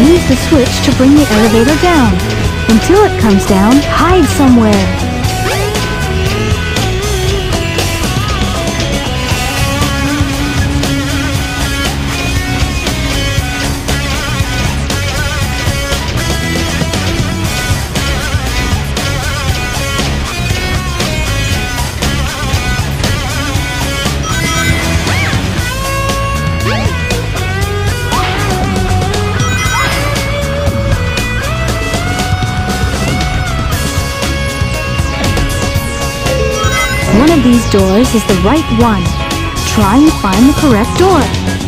use the switch to bring the elevator down. Until it comes down, hide somewhere. One of these doors is the right one. Try and find the correct door.